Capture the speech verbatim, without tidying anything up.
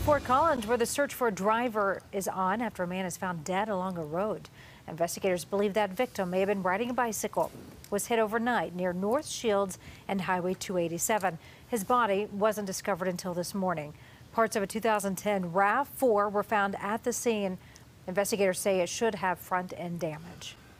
Fort Collins, where the search for a driver is on after a man is found dead along a road. Investigators believe that victim may have been riding a bicycle, was hit overnight near North Shields and Highway two eighty-seven. His body wasn't discovered until this morning. Parts of a two thousand ten RAV four were found at the scene. Investigators say it should have front end damage.